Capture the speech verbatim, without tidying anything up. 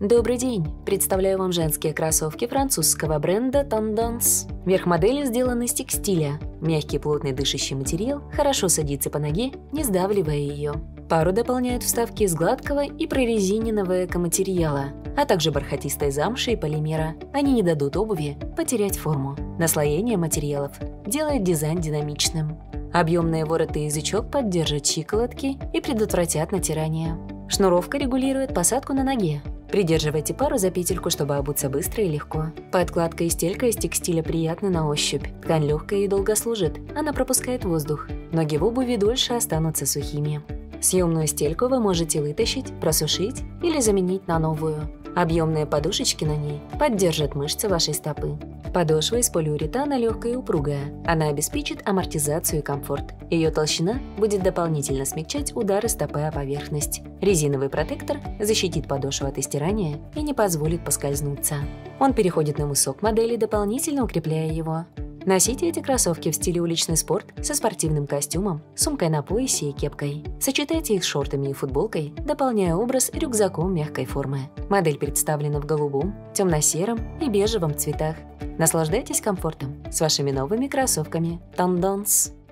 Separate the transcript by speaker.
Speaker 1: Добрый день! Представляю вам женские кроссовки французского бренда Tendance. Верх модели сделан из текстиля. Мягкий, плотный, дышащий материал хорошо садится по ноге, не сдавливая ее. Пару дополняют вставки из гладкого и прорезиненного экоматериала, а также бархатистой замши и полимера. Они не дадут обуви потерять форму. Наслоение материалов делает дизайн динамичным. Объемные вороты и язычок поддержат щиколотки и предотвратят натирание. Шнуровка регулирует посадку на ноге. Придерживайте пару за петельку, чтобы обуться быстро и легко. Подкладка и стелька из текстиля приятны на ощупь. Ткань легкая и долго служит, она пропускает воздух. Ноги в обуви дольше останутся сухими. Съемную стельку вы можете вытащить, просушить или заменить на новую. Объемные подушечки на ней поддержат мышцы вашей стопы. Подошва из полиуретана легкая и упругая. Она обеспечит амортизацию и комфорт. Ее толщина будет дополнительно смягчать удары стопы о поверхность. Резиновый протектор защитит подошву от истирания и не позволит поскользнуться. Он переходит на мысок модели, дополнительно укрепляя его. Носите эти кроссовки в стиле уличный спорт со спортивным костюмом, сумкой на поясе и кепкой. Сочетайте их с шортами и футболкой, дополняя образ рюкзаком мягкой формы. Модель представлена в голубом, темно-сером и бежевом цветах. Наслаждайтесь комфортом с вашими новыми кроссовками Tendance.